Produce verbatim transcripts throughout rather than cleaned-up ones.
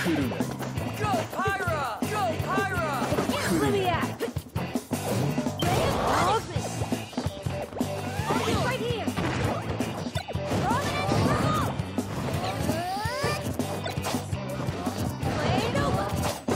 Go Pyra! Go Pyra! Let me at. Right here. Play it over.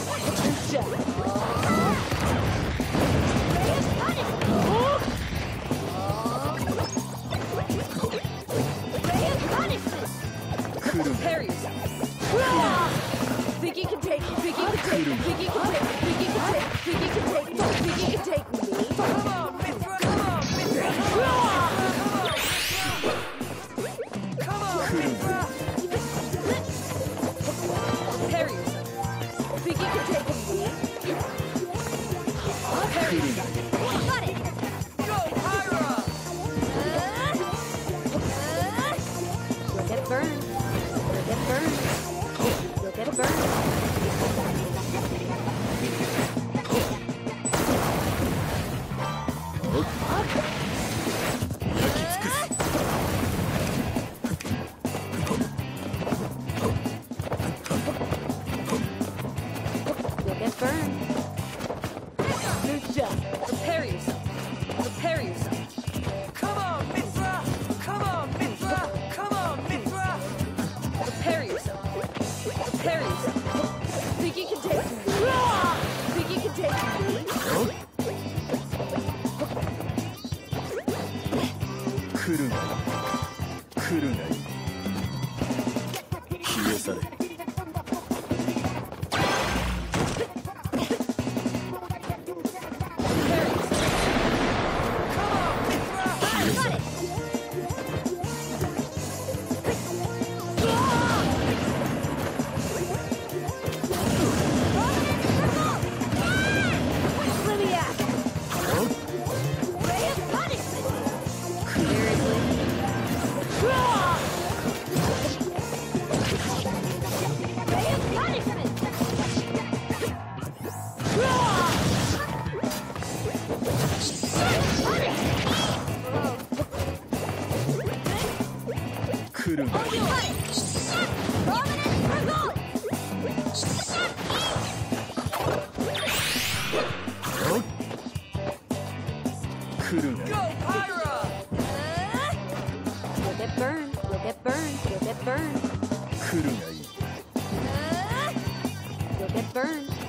Prepare yourself. Think you can take, think you can take, think you can take, think you can take, think you can take, think you can take me. Come on, Mythra! Come on, Mythra! Come on, Mythra! Prepare yourself. Think you can take me. Prepare yourself. Got it. Go Pyra! You'll get burned. You'll get burned. You'll get burned. You'll get burned. Good job. Prepare yourself. Prepare yourself. Come on, Mythra! Come on, Mythra! Come on, Mythra! Prepare yourself. Prepare yourself. Think you can take me? Think you can take me? Go Pyra! You'll get burned. You'll get burned. You'll get burned. You'll get burned.